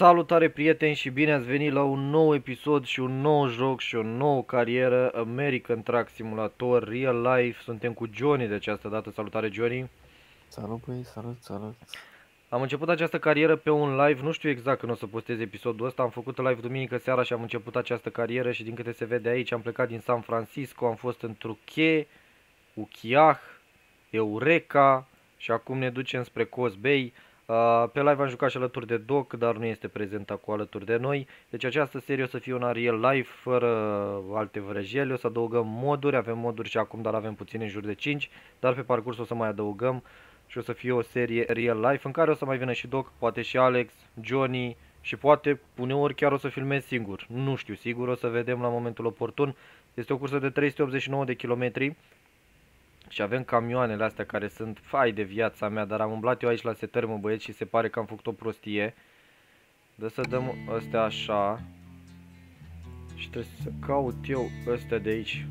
Salutare prieteni și bine ați venit la un nou episod și un nou joc și o nouă carieră American Truck Simulator Real Life. Suntem cu Johnny de această dată. Salutare Johnny. Salut băi, salut. Am început această carieră pe un live, nu știu exact când o să postez episodul ăsta. Am făcut live duminică seara și am început această carieră și din câte se vede aici am plecat din San Francisco, am fost în Truche, Uchiah, Eureka și acum ne ducem spre Coast Bay. Pe live am jucat și alături de Doc, dar nu este prezent acum alături de noi. Deci această serie o să fie una real life, fără alte vrăjeli. O să adăugăm moduri, avem moduri și acum, dar avem puține, în jur de 5. Dar pe parcurs o să mai adăugăm și o să fie o serie real life în care o să mai vină și Doc, poate și Alex, Johnny și poate uneori chiar o să filmez singur. Nu știu sigur, o să vedem la momentul oportun. Este o cursă de 389 de kilometri. Și avem camioanele astea care sunt fai de viața mea, dar am umblat eu aici la setări, mă băieți, și se pare că am făcut o prostie. Dă să dăm astea așa. Și trebuie să caut eu astea de aici.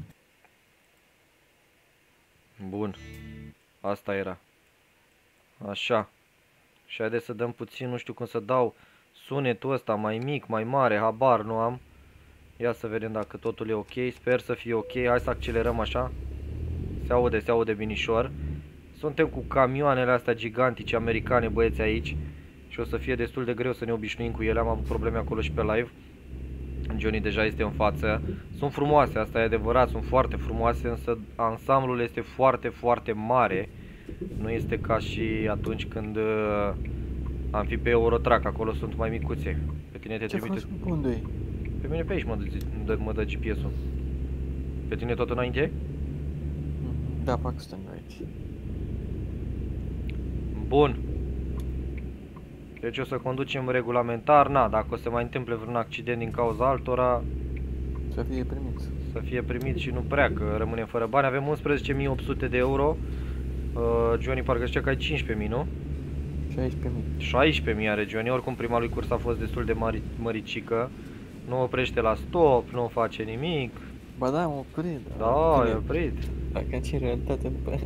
Bun. Asta era. Așa. Și haideți să dăm puțin, nu știu cum să dau sunetul ăsta mai mic, mai mare, habar nu am. Ia să vedem dacă totul e ok, sper să fie ok, hai să accelerăm așa. Se aude binișor. Suntem cu camioanele astea gigantice americane, băieți, aici. Și o să fie destul de greu să ne obișnuim cu ele. Am avut probleme acolo și pe live. Johnny deja este în față. Sunt frumoase, asta e adevărat, sunt foarte frumoase, însă ansamblul este foarte, foarte mare. Nu este ca și atunci când am fi pe Eurotruck, acolo sunt mai micuțe. Pe tine te trimite... Ce faci, unde? Pe mine pe aici mă dă GPS-ul. Pe tine tot înainte? Da, fac stânga aici. Bun. Deci o să conducem regulamentar. Na, dacă o să mai întâmple vreun accident din cauza altora, să fie primit. Să fie primit și nu prea, că rămânem fără bani. Avem 11.800 de euro. Johnny parcă zicea că ai 15.000, nu? 16.000. 16.000 are Johnny. Oricum prima lui curs a fost destul de măricică. Nu oprește la stop, nu face nimic. Ba da, am oprit. Da, e oprit. Dacă în realitate nu prea.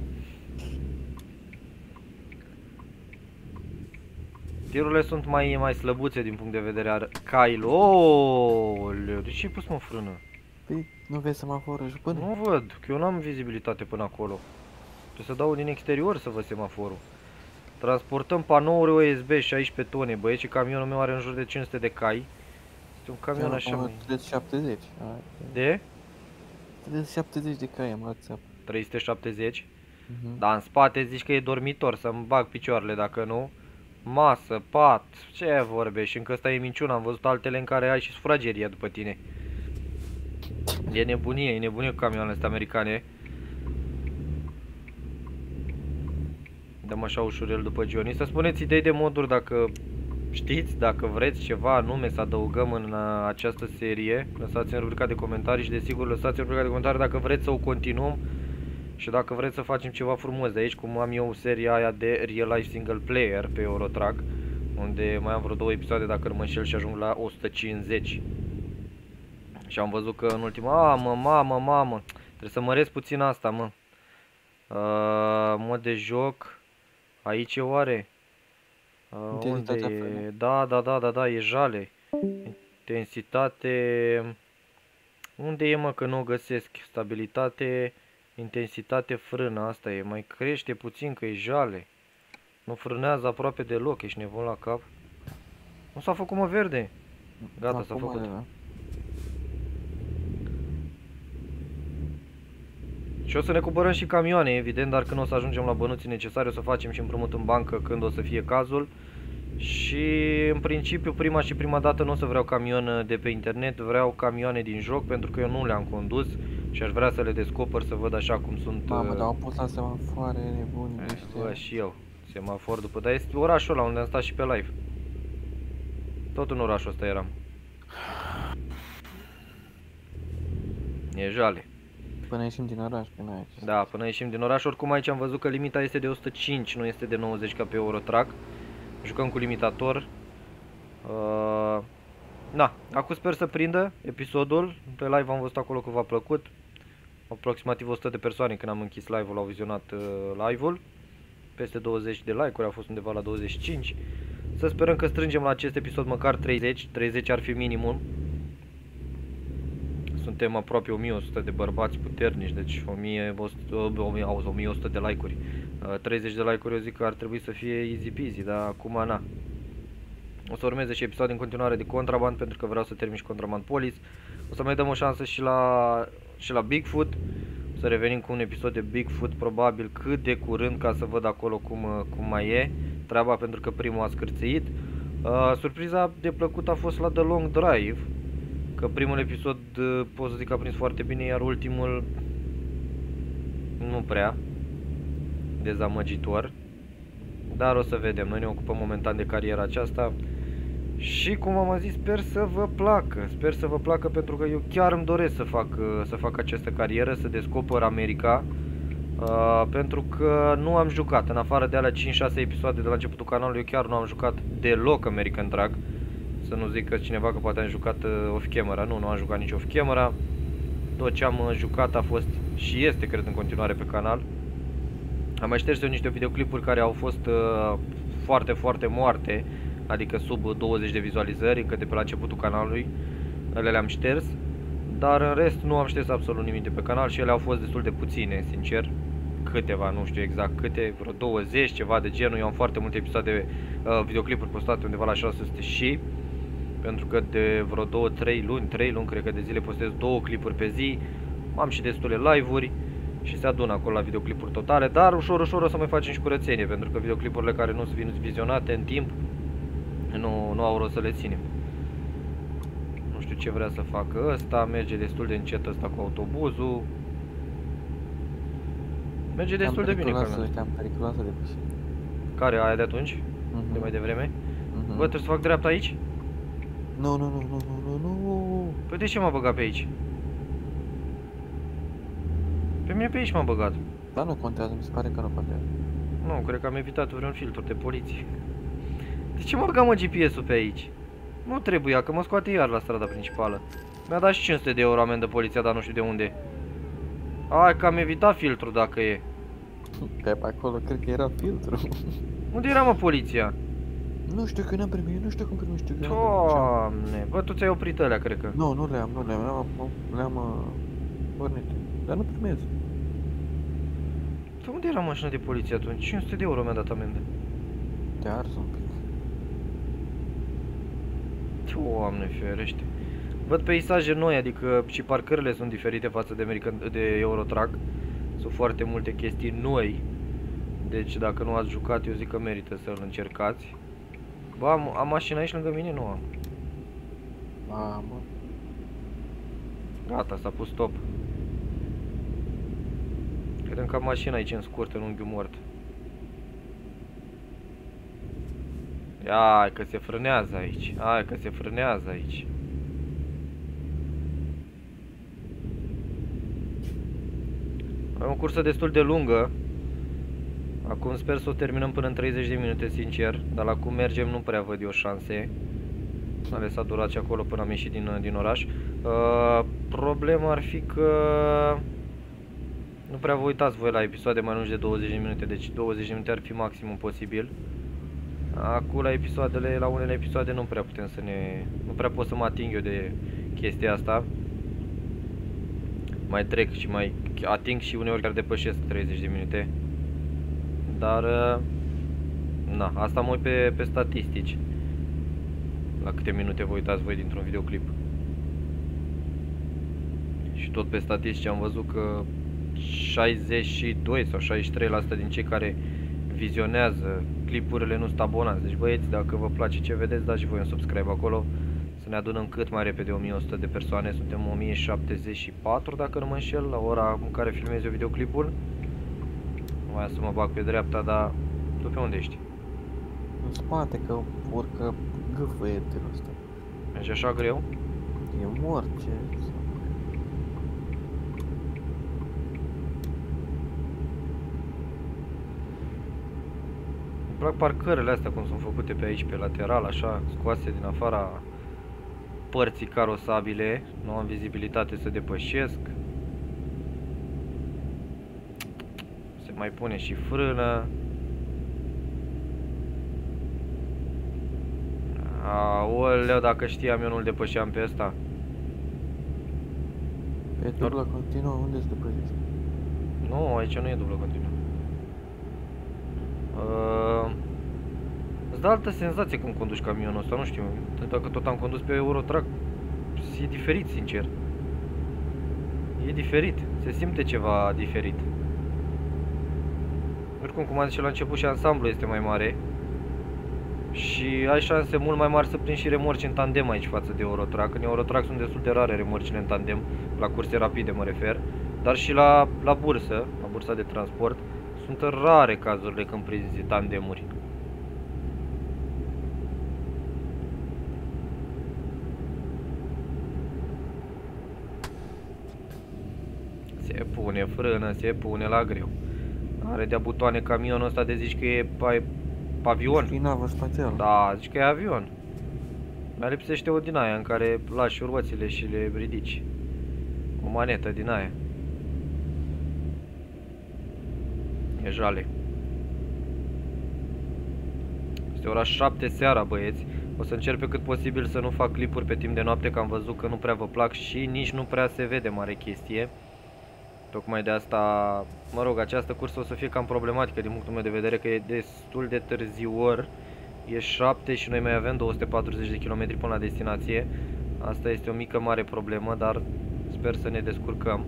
Tirurile sunt mai slăbuțe din punct de vedere al cailor. Ooleu, de ce ai pus mă frână? Păi, nu vezi semaforul și până? Nu văd, că eu n-am vizibilitate până acolo. Trebuie să dau din exterior să văd semaforul. Transportăm panouri OSB 16 tone, băieți, și camionul meu are în jur de 500 de cai. Este un camion așa mai... 370. De? 370 de cai am luat. 370. Dar în spate zici că e dormitor, să-mi bag picioarele dacă nu. Masă, pat, ce vorbești? Încă ăsta e minciună, am văzut altele în care ai și sufrageria după tine. E nebunie cu camioanele astea americane. Dăm așa ușurel după Johnny. Să spuneți idei de moduri dacă știți, dacă vreți ceva anume să adăugăm în această serie. Lăsați în rubrica de comentarii și desigur lăsați în rubrica de comentarii dacă vreți să o continuăm. Și dacă vreți să facem ceva frumos de aici, cum am eu seria aia de Real Life Single Player pe Eurotruck, unde mai am vreo 2 episoade dacă nu mă înșel și ajung la 150. Și am văzut că în ultima... Mamă, trebuie să măresc puțin asta, mă. Mod de joc. Aici e oare? Unde e? Da, e jale. Intensitate... Unde e, mă, că nu o găsesc? Stabilitate... Intensitate frână, asta e, mai crește puțin că e jale. Nu frânează aproape deloc, ești nebun la cap. Nu s-a făcut, mă, verde. Gata, s-a făcut. Și o să ne cumpărăm și camioane, evident, dar când o să ajungem la bănuții necesare o să facem și împrumut în bancă când o să fie cazul. Și în principiu prima dată nu o să vreau camion de pe internet, vreau camioane din joc pentru că eu nu le-am condus și aș vrea să le descoper să văd așa cum sunt. Mamă, dar au pus la semafoare nebuni ăștia. Bă, și eu, semafor după, dar este orașul ăla unde am stat și pe live. Tot în orașul ăsta eram. E jale. Până ieșim din oraș, până aici. Da, până ieșim din oraș, oricum aici am văzut că limita este de 105, nu este de 90 ca pe Eurotruck. Jucăm cu limitator. Na, acum sper să prindă episodul. Pe live am văzut acolo că v-a plăcut. Aproximativ 100 de persoane când am închis live-ul au vizionat live-ul. Peste 20 de like-uri, a fost undeva la 25. Să sperăm că strângem la acest episod măcar 30. 30 ar fi minimum. Suntem aproape 1100 de bărbați puternici, deci 1100 de like-uri. 30 de like-uri eu zic că ar trebui să fie easy peasy, dar acum na. O să urmeze și episoade în continuare de Contraband, pentru că vreau să termin și Contraband Police. O să mai dăm o șansă și la Bigfoot. O să revenim cu un episod de Bigfoot, probabil cât de curând, ca să văd acolo cum mai e treaba, pentru că primul a scârțit. Surpriza de plăcut a fost la The Long Drive, că primul episod pot să zic că a prins foarte bine, iar ultimul nu prea, dezamăgitor. Dar o să vedem, noi ne ocupăm momentan de cariera aceasta. Și cum am zis, sper să vă placă. Sper să vă placă, pentru că eu chiar îmi doresc să fac această carieră, să descoper America. Pentru că nu am jucat, în afară de alea 5-6 episoade de la începutul canalului, eu chiar nu am jucat deloc American Truck. Să nu zic că cineva că poate am jucat off-camera. Nu am jucat nici off-camera. Tot ce am jucat a fost și este, cred, în continuare pe canal. Am mai șters eu niște videoclipuri care au fost foarte, foarte moarte, adică sub 20 de vizualizări, încă de pe la începutul canalului. Ele le-am șters, dar în rest nu am șters absolut nimic de pe canal și ele au fost destul de puține, sincer. Câteva, nu știu exact câte, vreo 20, ceva de genul. Eu am foarte multe episoade, videoclipuri postate undeva la 600 și... pentru că de vreo 3 luni, cred că de zile postez 2 clipuri pe zi. Am și destule live-uri și se adună acolo la videoclipuri totale, dar ușor, ușor o să mai facem și curățenie, pentru că videoclipurile care nu sunt vizionate în timp nu au rost să le ținem. Nu știu ce vrea să facă ăsta, merge destul de încet ăsta cu autobuzul. Merge destul de bine. Cam periculoasă de pășit. Care, aia de atunci? De mai devreme? Bă, trebuie să fac dreapta aici? Nu. Păi de ce m-a băgat pe aici? Pe mine pe aici m-a băgat. Dar nu contează, mi se pare că nu contează. Nu, cred că am evitat vreun filtru de poliție. De ce m-a băgat, mă, GPS-ul pe aici? Nu trebuia, că mă scoate iar la strada principală. Mi-a dat și 500 de euro amendă poliția, dar nu știu de unde. Hai că am evitat filtru dacă e. Că pe acolo cred că era filtru. Unde era, mă, poliția? Nu știu că n-am primit, nu știu cum primit, știu că Doamne, bă, tu ți-ai oprit alea, cred că. Nu le-am pornit, dar nu primez. Tu unde era mașina de poliție atunci? 500 de euro mi-a dat amendă. Te ars un pic. Doamne ferește. Văd peisaje noi, adică și parcările sunt diferite față de Eurotrack. Sunt foarte multe chestii noi. Deci dacă nu ați jucat, eu zic că merită să-l încercați. Bă, am mașina aici lângă mine? Nu am. Mamă. Gata, s-a pus stop. Credem că am mașina aici în scurt, în unghiul mort. Hai că se frânează aici. Hai că se frânează aici. Am o cursă destul de lungă. Acum sper să o terminăm până în 30 de minute, sincer. Dar la cum mergem nu prea văd eu șanse. A lăsat durat și acolo până am ieșit din oraș. Problema ar fi că nu prea vă uitați voi la episoade mai lungi de 20 de minute. Deci 20 de minute ar fi maximum posibil. Acum la unele episoade nu prea putem nu prea pot să mă ating eu de chestia asta. Mai trec și mai ating și uneori chiar depășesc 30 de minute. Dar na, asta mă uit pe statistici. La câte minute vă uitați voi dintr-un videoclip. Și tot pe statistici am văzut că 62 sau 63% din cei care vizionează clipurile nu sunt abonați. Deci băieți, dacă vă place ce vedeți, dați și voi un subscribe acolo. Să ne adunăm cât mai repede 1100 de persoane. Suntem 1074 dacă nu mă înșel, la ora în care filmez eu videoclipul. Nu mai să mă bag pe dreapta, dar tu pe unde ești? În spate, că urcă gâfăietelul ăsta. Mergi așa greu? E mort, ce? Îmi plac parcările astea cum sunt făcute pe aici, pe lateral, așa, scoase din afara părții carosabile. Nu am vizibilitate să depășesc. Se mai pune și frână. Aoleu, dacă știam eu nu-l depășeam pe ăsta. Pe dublă continuă, unde se depășește? Nu, aici nu e dublă continuă. Îți dă altă senzație când conduci camionul ăsta, nu știu. Dacă tot am condus pe Eurotrack, e diferit, sincer. E diferit, se simte ceva diferit. Oricum, cum am zis și la început, și ansamblu este mai mare. Și ai șanse mult mai mari să prinzi și remorci în tandem aici față de Eurotrack. În Eurotrack sunt destul de rare remorcile în tandem, la curse rapide mă refer. Dar și la bursă, la bursa de transport, sunt rare cazurile când prinzi tandemuri. Se pune frână, se pune la greu. Are de-a butoane camionul ăsta de zici că e avion. E navă spațială. Da, zici că e avion. Mai lipsește o din aia în care lași roțile și le ridici. O manetă din aia. E jale. Este ora 7 seara, băieți. O să încerc pe cât posibil să nu fac clipuri pe timp de noapte, că am văzut că nu prea vă plac și nici nu prea se vede mare chestie. Tocmai de asta, mă rog, această cursă o să fie cam problematică din punctul meu de vedere, că e destul de târziu ori. E 7 și noi mai avem 240 de km până la destinație. Asta este o mică mare problemă, dar sper să ne descurcăm.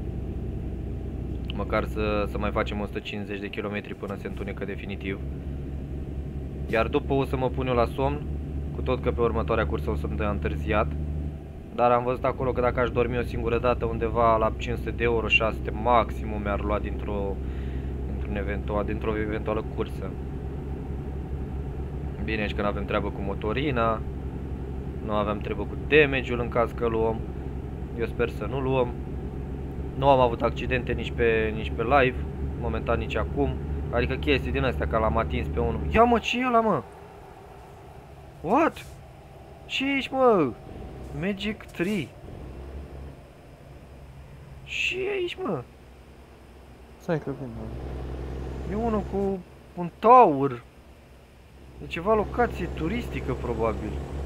Măcar să mai facem 150 de km până se întunecă definitiv. Iar după o să mă pun eu la somn, cu tot că pe următoarea cursă o să-mi dă întârziat. Dar am văzut acolo că dacă aș dormi o singură dată undeva la 500 de euro, 600 maximum mi-ar lua dintr-o eventuală cursă. Bine, și că nu avem treabă cu motorina, nu avem treabă cu damage-ul în caz că luăm. Eu sper să nu luăm. Nu am avut accidente nici pe live, momentan nici acum. Adică chestii din astea, ca l-am atins pe unul. Ia mă, ce e ăla, mă? What? Ce ești, mă? Magic 3. Ce e aici, mă? Stai că vin, mă. E unul cu un tower. E ceva locație turistică, probabil.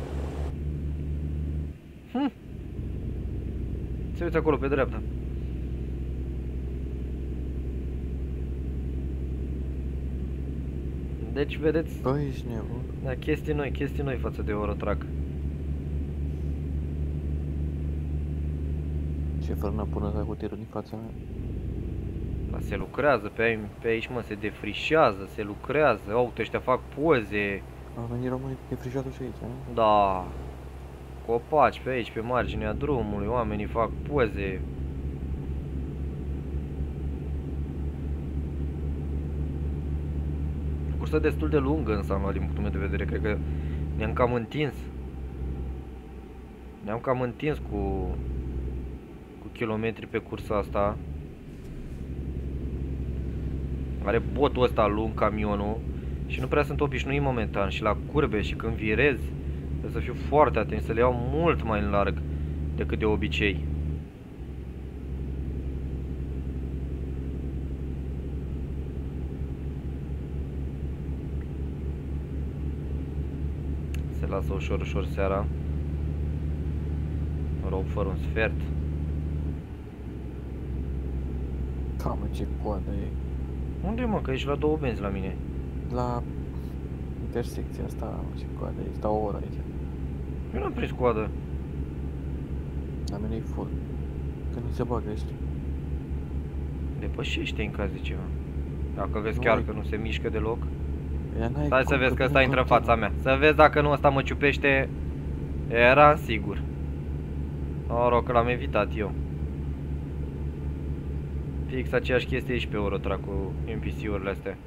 Se uite acolo, pe dreapta. Deci, vedeți, Bă, ești nebun. da, chestii noi față de Eurotrack. Ce frână până să cu tirul din fața mea. Dar se lucrează pe aici, mă, se defrișează, se lucrează. Uite, ăștia fac poze. Au venit românii de frișatul și aici, nu? Da. Copaci pe aici, pe marginea drumului, oamenii fac poze. Cursă destul de lungă însă, din punctul meu de vedere, cred că ne-am cam întins. Ne-am cam întins cu kilometri pe cursa asta. Are botul ăsta lung camionul și nu prea sunt obișnuit momentan. Și la curbe și când virez trebuie să fiu foarte atent, să le iau mult mai în larg decât de obicei. Se lasă ușor, ușor seara. Rob fără un sfert. Da, mă, ce coadă e. Unde, mă? Că ești la 2 benzi la mine. La intersecția asta, mă, ce coadă e. Stau o oră aici. Eu n-am prins coadă. La mine e full. Că nu se bagă ăștia. Depășește în caz de ceva. Dacă vezi Nu chiar ai- că nu se mișcă deloc. Ea n-ai Stai să cum, vezi că ăsta nu intră în continuă. fața mea. Să vezi dacă nu ăsta mă ciupește. Era sigur. Noroc că l-am evitat eu. Fix aceeași chestie aici pe Eurotrack cu NPC-urile astea.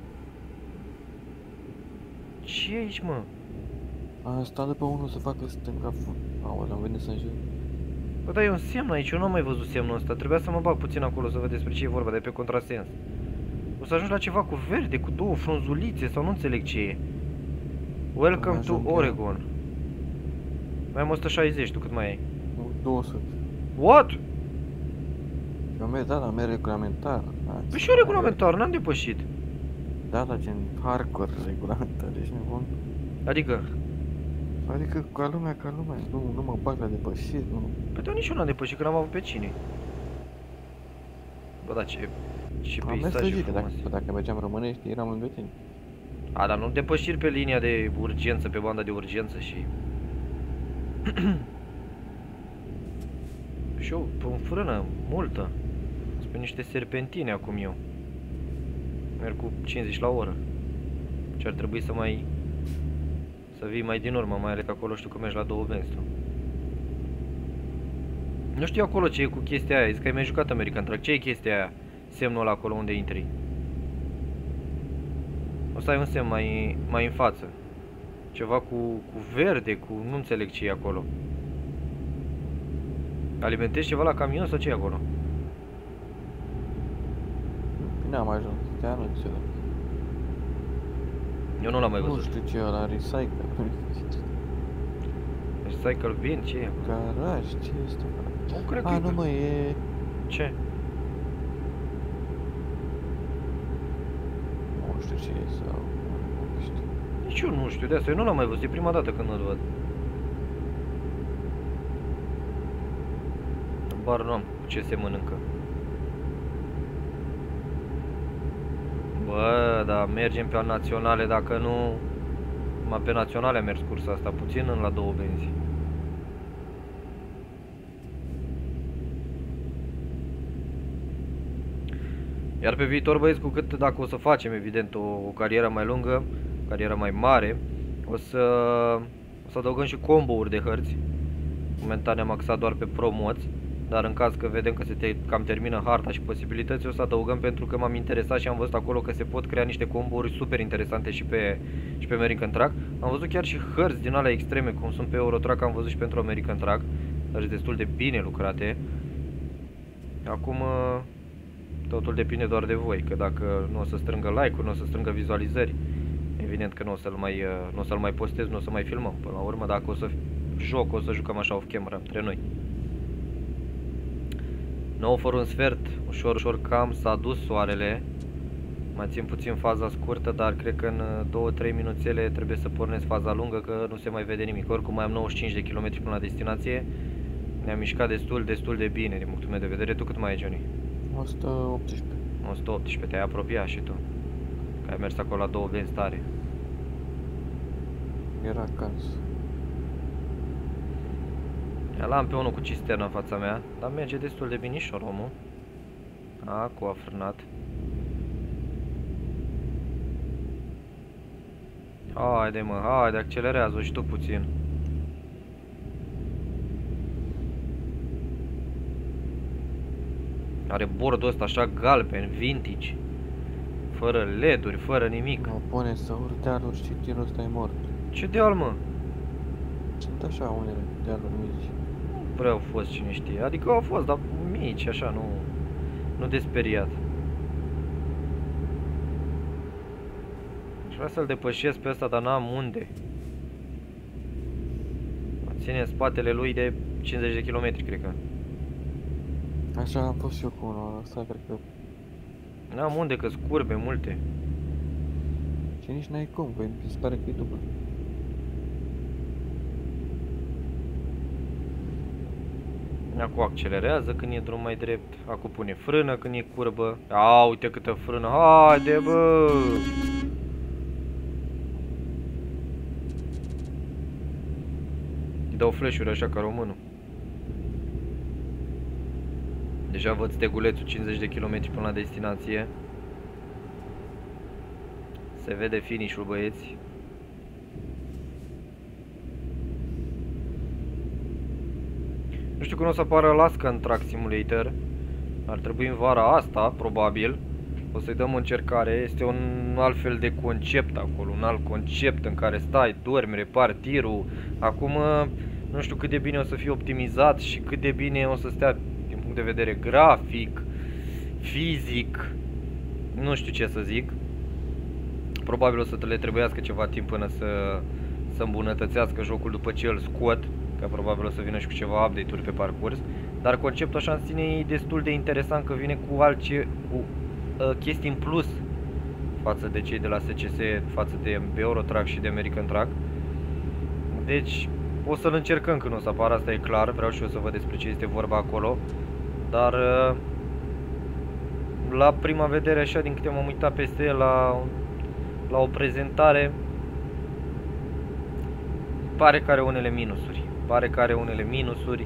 Ce e aici, mă? A stat de pe unul să facă stânga. Aoleu, am venit să înjur. Bă, dar e un semn aici, eu nu am mai văzut semnul ăsta. Trebuia să mă bag puțin acolo să văd despre ce e vorba, de pe contrasens. O să ajungi la ceva cu verde, cu două frunzulițe sau nu înțeleg ce e. Welcome to Ajung eu. Oregon. Mai am 160, tu cât mai ai? 200. What? Eu merg, da, dar merg regulamentar. Păi și eu regulamentar, n-am depășit. Da, dar gen hardcore regulamentar, ești nebun. Adică, Adică ca lumea, nu mă bag la depășit, nu. Păi da, nici eu n-am depășit, că n-am avut pe cine. Bă, da, ce Am mers peisaje legit, frumoase. dacă mergeam românești, eram lângă tine. A, dar nu depășiri pe linia de urgență, pe banda de urgență și... și eu, pe frână, multă. Sunt pe niște serpentine acum eu. Merg cu 50 la oră. Ce ar trebui să mai... să vii mai din urmă, mai ales că acolo știu că mergi la 2 benzi tu. Nu știu acolo ce e cu chestia aia, zic că ai mai jucat American Truck. Ce e chestia aia? Semnul ăla acolo unde intri. O să ai un semn mai în față. Ceva cu verde, cu... nu înțeleg ce e acolo. Alimentezi ceva la camion sau ce e acolo? N-am ajuns, te anunț eu. Eu nu l-am mai Nu văzut. știu ce e ăla, recycle. Recycle bin, ce e? Garaj, ce este? Nu cred că A, e... nu mă, e... Ce? Nu știu ce e sau... Nu știu. Nici eu nu știu, de asta eu nu l-am mai văzut, e prima dată când îl văd. Bar nu am cu ce se mănâncă. Bă, dar mergem pe naționale, dacă nu... Numai pe naționale a mers cursa asta, puțin în la 2 benzi. Iar pe viitor, băieți, cu cât dacă o să facem, evident, o carieră mai lungă, o carieră mai mare, o să adăugăm și combo-uri de hărți. Momentan ne-am axat doar pe promoți, dar în caz că vedem că se cam termină harta și posibilități, o să adăugăm, pentru că m-am interesat și am văzut acolo că se pot crea niște combo-uri super interesante și pe American Truck. Am văzut chiar și hărți din alea extreme, cum sunt pe Euro Truck, am văzut și pentru American Truck, dar destul de bine lucrate. Acum... totul depinde doar de voi, că dacă nu o să strângă like-uri, nu o să strângă vizualizări, evident că nu o să-l mai postez, nu o să mai filmăm. Până la urmă, dacă o să joc, o să jucăm așa off-camera între noi. 9 fără un sfert, ușor cam s-a dus soarele. Mai țin puțin faza scurtă, dar cred că în 2-3 minuțele trebuie să pornesc faza lungă, că nu se mai vede nimic. Oricum mai am 95 de km până la destinație. Ne-am mișcat destul de bine din punctul meu de vedere. Tu cât mai ai, Johnny? 118. 118, te-ai apropiat și tu. Că ai mers acolo la 2 benzi tare. Era caz. L-am pe unul cu cisternă în fața mea, dar merge destul de binișor omul. Acu a frânat. Haide mă, haide, accelerează-o și tu puțin. Are bordul ăsta așa galben, vintage. Fără LED-uri, fără nimic. Mă pune să urc dealuri și tirul ăsta e mort. Ce deal, mă? Sunt așa unele dealuri mici. Nu prea au fost, cine știe. Adică au fost, dar mici, așa, nu de speriat. Aș vrea să-l depășesc pe ăsta, dar n-am unde. Ține în spatele lui de 50 de km, cred că. Așa am fost și eu cu unul ăsta, cred că. N-am unde, că scurbe multe. Și nici n-ai cum, că mi se pare că e dublu. Acu accelerează când e drum mai drept. Acu pune frână când e curbă. A, uite câtă frână. Haide, bă! Îi dau flash-uri așa ca românul. Deja văd stegulețul 50 de km până la destinație. Se vede finish-ul, băieți. Nu știu când o să apară Alaska în Truck Simulator. Ar trebui în vara asta, probabil. O să-i dăm o încercare. Este un alt fel de concept acolo. Un alt concept în care stai, dormi, repari tirul. Acum nu știu cât de bine o să fie optimizat și cât de bine o să stea din punct de vedere grafic, fizic. Nu știu ce să zic. Probabil o să le trebuiască ceva timp până să îmbunătățească jocul după ce îl scot. Că probabil o să vină și cu ceva update-uri pe parcurs. Dar conceptul așa în sine e destul de interesant, că vine cu chestii în plus față de cei de la SCS, față de Euro Truck și de American Truck. Deci, o să-l încercăm când o să apară, asta e clar. Vreau și eu să văd despre ce este vorba acolo. Dar, la prima vedere, așa, din câte m-am uitat peste el la o prezentare, pare că are unele minusuri. Pare că are unele minusuri.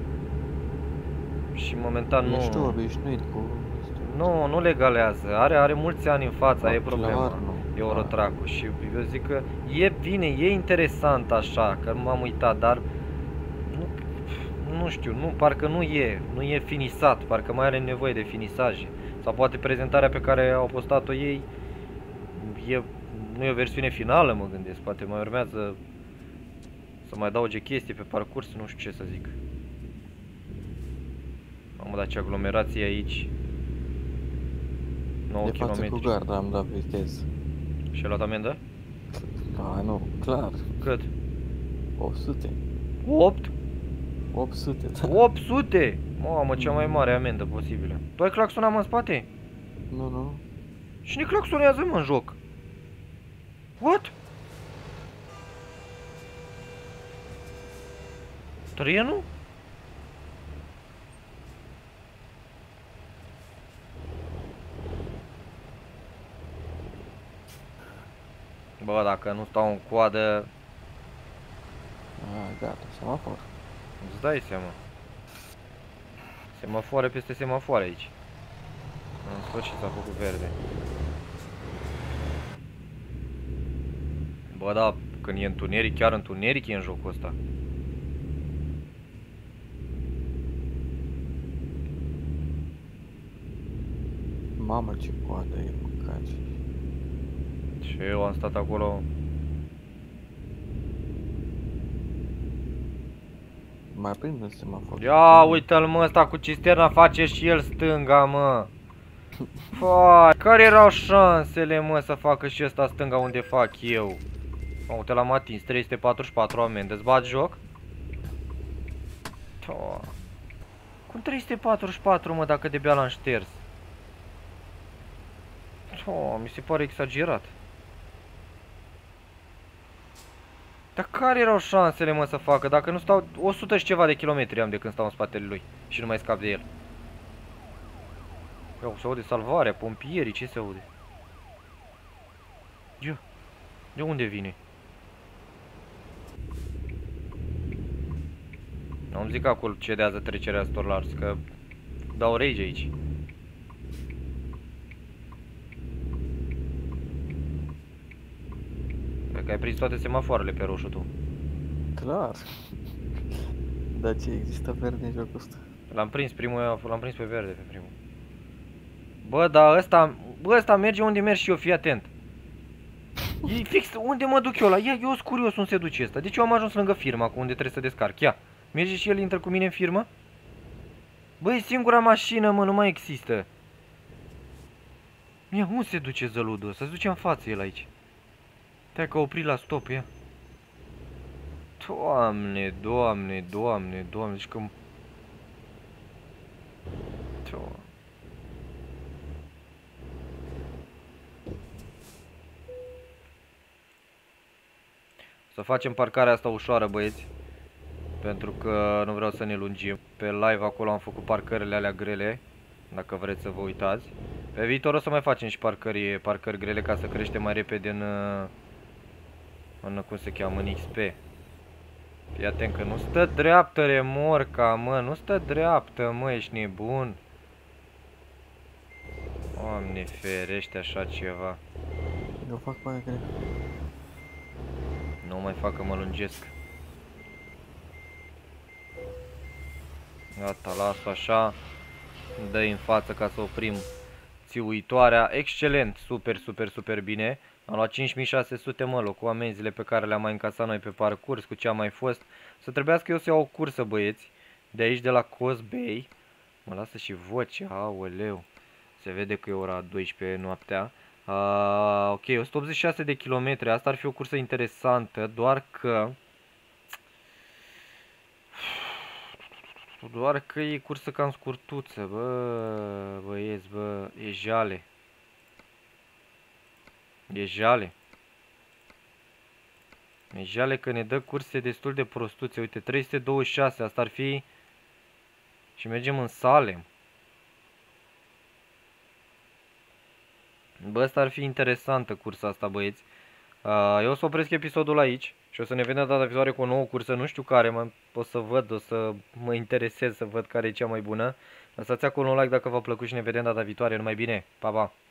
Și momentan nu... Ești tu obișnuit cu... Nu legalează. Are mulți ani în fața, e problema. Nu. Eurotrack-ul. Și eu zic că e bine, e interesant așa, că m-am uitat, dar nu știu, parcă nu e finisat, parcă mai are nevoie de finisaje. Sau poate prezentarea pe care au postat-o ei nu e o versiune finală, mă gândesc, poate mai urmează să mai adauge chestii pe parcurs, nu știu ce să zic. Mamă, dar ce aglomerație aici. 9 de față km. cu garda am dat viteză. Și a luat amendă? A, nu, clar. Cât? 800. 8? 800, da. 800? Mamă, cea mai mare amendă posibilă. Tu ai claxonat, mă, în spate? Nu. Cine claxonează, mă, în joc? What? Trenul? Bă, dacă nu stau în coadă, Gata, semafor. îți dai seama. Semafoare peste semafoare aici. În sfârșit s-a făcut verde. Bă, da, când e întuneric, chiar întuneric e în jocul ăsta. Mamă, ce coadă e, mâncați. Și eu am stat acolo. Mai prinde semafor. Ia uite-l, mă, ăsta cu cisterna face și el stânga, mă. Fai, care erau șansele, mă, să facă și ăsta stânga unde fac eu? Uite, l-am atins, 344 amendă, îți bat joc? Cum 344, mă, dacă de-abia l-am șters? Mi se pare exagerat. Dar care erau șansele, mă, să facă? Dacă nu stau 100 și ceva de kilometri am de când stau în spatele lui și nu mai scap de el. Ia, se aude salvarea, pompierii, ce se aude? Ia, de unde vine? Am zic că acolo cedează trecerea Storlars, că dau rage aici. Cred că ai prins toate semafoarele pe roșu tu. Clar. Dar ce, există verde în jocul ăsta? L-am prins pe verde pe primul. Bă, dar ăsta merge unde merg și eu, fii atent. E fix unde mă duc eu la. Ia, eu sunt curios unde se duce ăsta. Deci eu am ajuns lângă firma, cu unde trebuie să descarc. Ia, merge și el, intră cu mine în firmă? Bă, e singura mașină, mă, nu mai există. Ia, unde se duce zăludul ăsta? Se duce în față el aici. Stai că a oprit la stop, ia. Doamne, doamne, doamne, doamne, deci că... Să facem parcarea asta ușoară, băieți. Pentru că nu vreau să ne lungim. Pe live acolo am făcut parcările alea grele, dacă vreți să vă uitați. Pe viitor o să mai facem și parcări grele ca să creștem mai repede în cum se cheamă, în XP. Fii atent că nu stă dreaptă remorca, mă, nu stă dreaptă, mă, ești nebun. Doamne ferește așa ceva. Eu fac pe aia greu. Nu mai fac că mă lungesc. Gata, las-o așa. Dă în față ca să oprim țiuitoarea. Excelent, super, super, super bine. Am luat 5600, mă, cu amenziile pe care le-am mai încasat noi pe parcurs, cu ce a mai fost. Să trebuiască eu să iau o cursă, băieți. De aici, de la Coast Bay. Mă lasă și vocea, aoleu. Se vede că e ora 12 noaptea. Ok, 186 de kilometri. Asta ar fi o cursă interesantă, doar că... Doar că e cursă cam scurtuță, bă, băieți, bă, e jale. E jale. Jale că ne dă curse destul de prostuțe. Uite, 326, asta ar fi... Și mergem în Salem. Bă, asta ar fi interesantă cursa asta, băieți. Eu o să opresc episodul aici și o să ne vedem data viitoare cu o nouă cursă, nu știu care, o să văd, o să mă interesez să văd care e cea mai bună. Lăsați acolo un like dacă v-a plăcut și ne vedem data viitoare, numai bine, pa, pa!